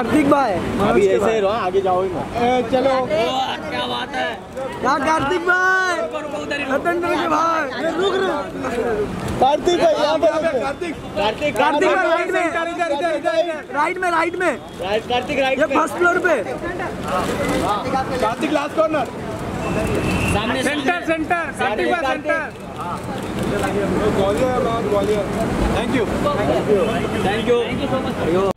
कार्तिक भाई अभी ऐसे ही रहो, आगे जाओ चलो। क्या बात है, क्या कार्तिक भाई, रतन के भाई, रुक कार्तिक भाई यहाँ पे, कार्तिक कार्तिक राइट में, राइट में, राइट में, कार्तिक राइट ये फर्स्ट फ्लोर पे। कार्तिक लास्ट कॉर्नर, सामने सेंटर, सेंटर कार्तिक भाई centre. Gwalior, thank you, thank you so much.